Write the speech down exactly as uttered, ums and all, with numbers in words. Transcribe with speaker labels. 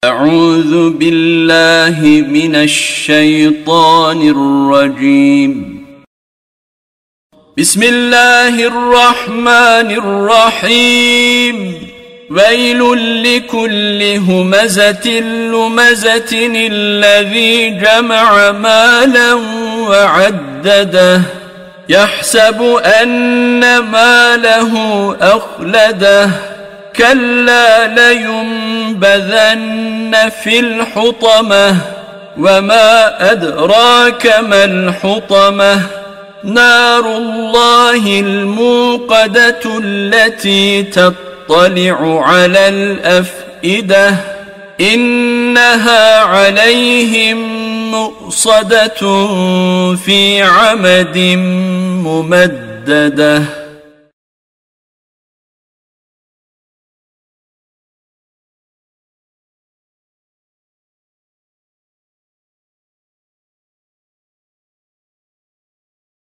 Speaker 1: أعوذ بالله من الشيطان الرجيم. بسم الله الرحمن الرحيم. ويل لكل همزة لمزة الذي جمع مالا وعدده يحسب أن ماله أخلده كلا لينبذن في الحطمة وما أدراك ما الحطمة نار الله الموقدة التي تطلع على الأفئدة إنها عليهم مؤصدة في عمد ممددة.